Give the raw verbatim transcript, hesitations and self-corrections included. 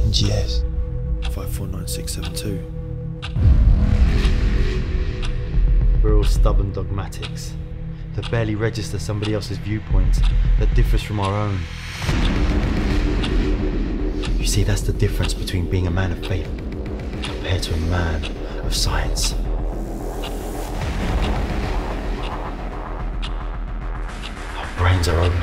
N G S. five four nine six seven two. We're all stubborn dogmatics that barely register somebody else's viewpoint that differs from our own. You see, that's the difference between being a man of faith compared to a man of science. Our brains are open.